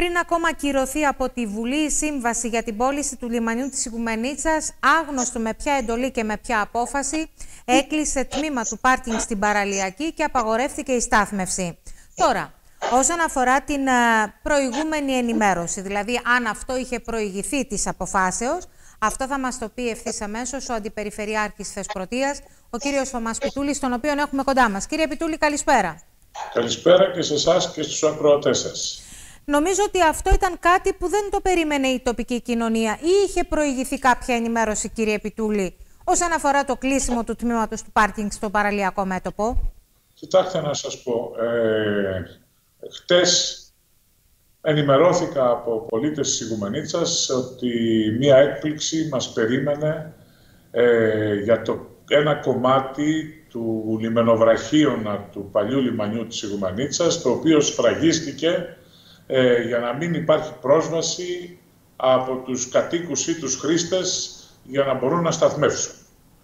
Πριν ακόμα ακυρωθεί από τη Βουλή η σύμβαση για την πώληση του λιμανιού της Οικουμενίτσας, άγνωστο με ποια εντολή και με ποια απόφαση, έκλεισε τμήμα του πάρκινγκ στην παραλιακή και απαγορεύτηκε η στάθμευση. Τώρα, όσον αφορά την προηγούμενη ενημέρωση, δηλαδή αν αυτό είχε προηγηθεί της αποφάσεως, αυτό θα μας το πει ευθύς αμέσως ο Αντιπεριφερειάρχης Θεσπρωτείας, ο κύριος Θωμάς Πιτούλης, τον οποίον έχουμε κοντά μας. Κύριε Πιτούλη, καλησπέρα. Καλησπέρα και σε εσάς και στους ακροατές σας. Νομίζω ότι αυτό ήταν κάτι που δεν το περίμενε η τοπική κοινωνία, ή είχε προηγηθεί κάποια ενημέρωση, κύριε Πιτούλη, όσον αφορά το κλείσιμο του τμήματος του πάρκινγκ στο παραλιακό μέτωπο? Κοιτάξτε να σας πω, χτες ενημερώθηκα από πολίτες της Οικουμενίτσας ότι μία έκπληξη μας περίμενε για ένα κομμάτι του λιμενοβραχίωνα του παλιού λιμανιού της Οικουμενίτσας, το οποίο σφραγίστηκε για να μην υπάρχει πρόσβαση από τους κατοίκους ή τους χρήστες για να μπορούν να σταθμεύσουν.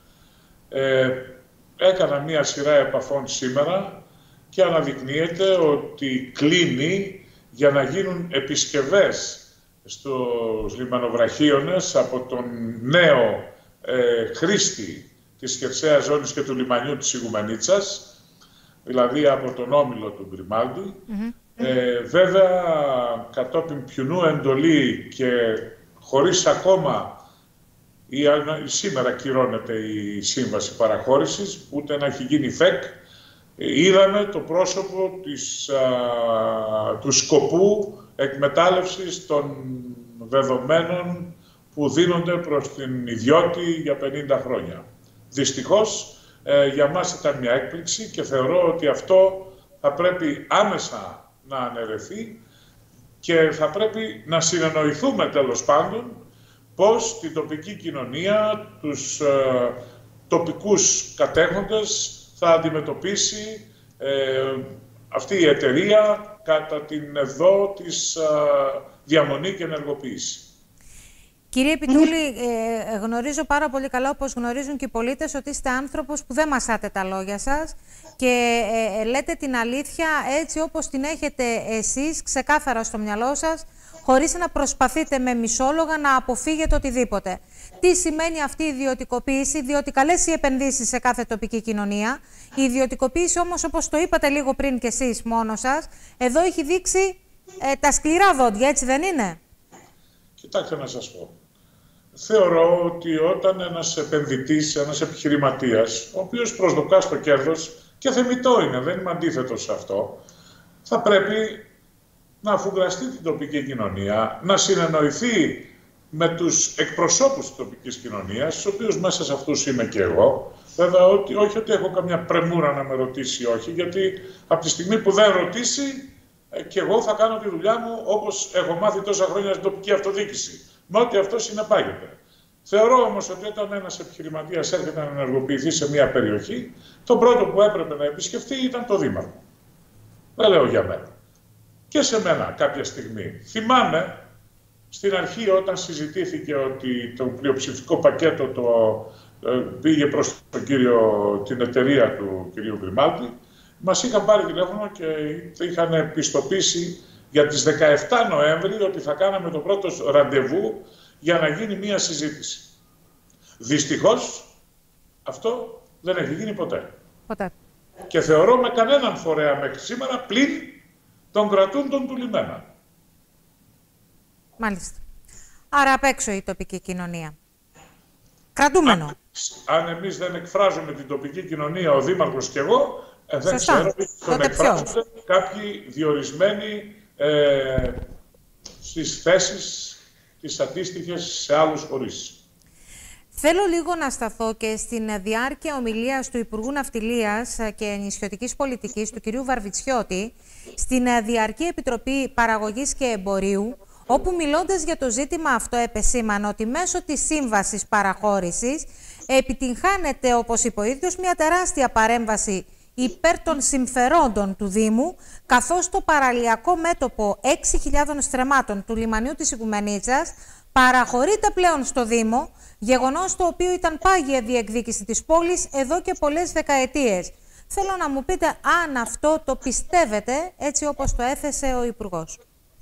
Έκανα μία σειρά επαφών σήμερα και αναδεικνύεται ότι κλείνει για να γίνουν επισκευές στους λιμενοβραχίονες από τον νέο χρήστη της χερσαίας ζώνης και του λιμανιού της Οικουμενίτσας, δηλαδή από τον όμιλο του Γκριμάλντι. Βέβαια, κατόπιν ποιουνού εντολή και χωρίς ακόμα σήμερα κυρώνεται η σύμβαση παραχώρησης, ούτε να έχει γίνει ΦΕΚ, είδαμε το πρόσωπο του σκοπού εκμετάλλευσης των δεδομένων που δίνονται προς την ιδιώτη για 50 χρόνια. Δυστυχώς, για μας ήταν μια έκπληξη και θεωρώ ότι αυτό θα πρέπει άμεσα να αναιρεθεί και θα πρέπει να συνεννοηθούμε τέλος πάντων πώς την τοπική κοινωνία, τους τοπικούς κατέχοντες θα αντιμετωπίσει αυτή η εταιρεία κατά την εδώ της διαμονή και ενεργοποίηση. Κύριε Πιτούλη, γνωρίζω πάρα πολύ καλά, όπως γνωρίζουν και οι πολίτες, ότι είστε άνθρωπος που δεν μασάτε τα λόγια σας και λέτε την αλήθεια έτσι όπως την έχετε εσείς, ξεκάθαρα στο μυαλό σας, χωρίς να προσπαθείτε με μισόλογα να αποφύγετε οτιδήποτε. Τι σημαίνει αυτή η ιδιωτικοποίηση? Διότι καλές οι επενδύσεις σε κάθε τοπική κοινωνία. Η ιδιωτικοποίηση όμως, όπως το είπατε λίγο πριν κι εσείς μόνο σας, εδώ έχει δείξει τα σκληρά δόντια, έτσι δεν είναι? Κοιτάξτε να σας πω. Θεωρώ ότι όταν ένας επενδυτής, ένας επιχειρηματίας, ο οποίος προσδοκά στο κέρδος, και θεμιτό είναι, δεν είμαι αντίθετος σε αυτό, θα πρέπει να αφουγκραστεί την τοπική κοινωνία, να συνεννοηθεί με τους εκπροσώπους της τοπικής κοινωνίας, στους οποίους μέσα σε αυτούς είμαι και εγώ. Βέβαια, όχι ότι έχω καμιά πρεμούρα να με ρωτήσει όχι, γιατί από τη στιγμή που δεν ρωτήσει, και εγώ θα κάνω τη δουλειά μου όπως έχω μάθει τόσα χρόνια στην τοπική αυτοδιοίκηση, με ό,τι αυτό συνεπάγεται. Θεωρώ όμως ότι όταν ένας επιχειρηματίας έρχεται να ενεργοποιηθεί σε μια περιοχή, το πρώτο που έπρεπε να επισκεφτεί ήταν το δήμαρχο. Δεν λέω για μένα. Και σε μένα κάποια στιγμή. Θυμάμαι στην αρχή όταν συζητήθηκε ότι το πλειοψηφικό πακέτο πήγε προς την εταιρεία του κ. Γκριμάλντι, μας είχαν πάρει τηλέφωνο και είχαν πιστοποιήσει για τις 17 Νοέμβρη ότι θα κάναμε το πρώτο ραντεβού για να γίνει μία συζήτηση. Δυστυχώς, αυτό δεν έχει γίνει ποτέ. Και θεωρώ με κανέναν φορέα μέχρι σήμερα πλην των κρατούντων του λιμένα. Μάλιστα. Άρα απ' έξω η τοπική κοινωνία. Κρατούμενο. Αν εμείς δεν εκφράζουμε την τοπική κοινωνία, ο Δήμαρχος και εγώ, δεν ξέρω, τον εκφράζονται κάποιοι διορισμένοι στις θέσεις τις αντίστοιχες σε άλλους φορείς. Θέλω λίγο να σταθώ και στην διάρκεια ομιλίας του Υπουργού Ναυτιλίας και Νησιωτικής Πολιτικής, του κ. Βαρβιτσιώτη, στην Διαρκή Επιτροπή Παραγωγής και Εμπορίου, όπου μιλώντας για το ζήτημα αυτό επεσήμανε ότι μέσω της σύμβασης παραχώρησης επιτυγχάνεται, όπως είπε ο ίδιος, μια τεράστια παρέμβαση υπέρ των συμφερόντων του Δήμου, καθώς το παραλιακό μέτωπο 6.000 στρεμμάτων του λιμανιού της Οικουμενίτσας παραχωρείται πλέον στο Δήμο, γεγονός το οποίο ήταν πάγια διεκδίκηση της πόλης εδώ και πολλές δεκαετίες. Θέλω να μου πείτε αν αυτό το πιστεύετε έτσι όπως το έθεσε ο Υπουργός.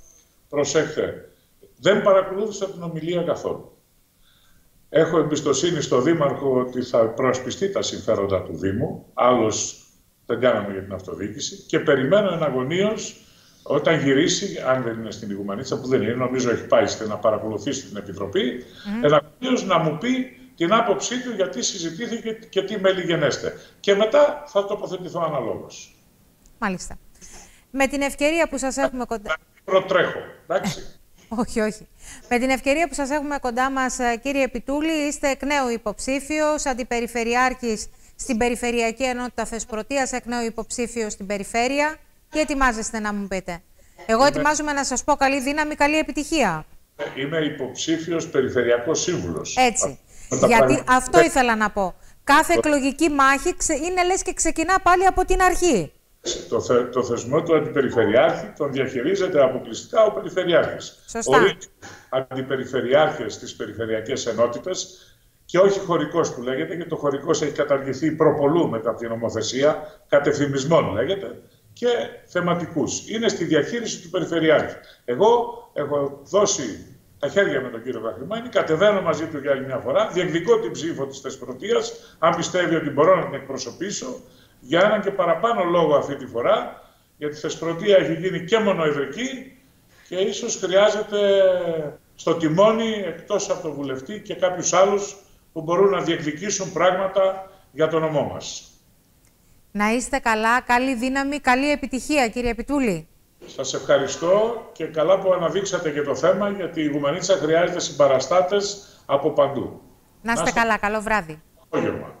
προσέχτε, δεν παρακολούθησα την ομιλία καθόλου. Έχω εμπιστοσύνη στο Δήμαρχο ότι θα προασπιστεί τα συμφέροντα του Δήμου, άλλως δεν κάναμε για την αυτοδιοίκηση, και περιμένω εναγωνίως όταν γυρίσει, αν δεν είναι στην Ιγουμανίτσα, που δεν είναι, νομίζω έχει πάει να παρακολουθήσει την Επιτροπή, εναγωνίως να μου πει την άποψή του γιατί συζητήθηκε και τι μέλη γενέστε. Και μετά θα τοποθετηθώ αναλόγως. Μάλιστα. Με την ευκαιρία που σας έχουμε κοντά... Προτρέχω, εντάξει. Όχι, όχι. Με την ευκαιρία που σας έχουμε κοντά μας, κύριε Επιτούλη, είστε εκ νέου υποψήφιος, αντιπεριφερειάρχης στην Περιφερειακή Ενότητα Θεσπρωτείας, εκ νέου υποψήφιος στην Περιφέρεια. Τι ετοιμάζεστε να μου πείτε? Εγώ ετοιμάζομαι να σας πω καλή δύναμη, καλή επιτυχία. Είμαι υποψήφιος περιφερειακός σύμβουλος. Έτσι. Γιατί αυτό ήθελα να πω. Κάθε εκλογική μάχη είναι λες και ξεκινά πάλι από την αρχή. Το θεσμό του αντιπεριφερειάρχη τον διαχειρίζεται αποκλειστικά ο περιφερειάρχης. Σωστά. Ορίζει αντιπεριφερειάρχες στις περιφερειακές ενότητες και όχι χωρικός που λέγεται, γιατί το χωρικός έχει καταργηθεί προπολού μετά από την νομοθεσία, κατευθυμισμών λέγεται, και θεματικούς. Είναι στη διαχείριση του περιφερειάρχη. Εγώ έχω δώσει τα χέρια με τον κύριο Βαχρημάνη, κατεβαίνω μαζί του για άλλη μια φορά, διεκδικώ την ψήφο της Θεσπρωτείας, αν πιστεύει ότι μπορώ να την εκπροσωπήσω, για έναν και παραπάνω λόγο αυτή τη φορά, γιατί η Θεσπρωτεία έχει γίνει και μονοεδρική και ίσως χρειάζεται στο τιμόνι, εκτός από τον βουλευτή, και κάποιους άλλους που μπορούν να διεκδικήσουν πράγματα για το νομό μας. Να είστε καλά, καλή δύναμη, καλή επιτυχία, κύριε Επιτούλη. Σας ευχαριστώ και καλά που αναδείξατε και το θέμα, γιατί η Ιγουμανίτσα χρειάζεται συμπαραστάτες από παντού. Να είστε καλά, καλό βράδυ. Απόγευμα.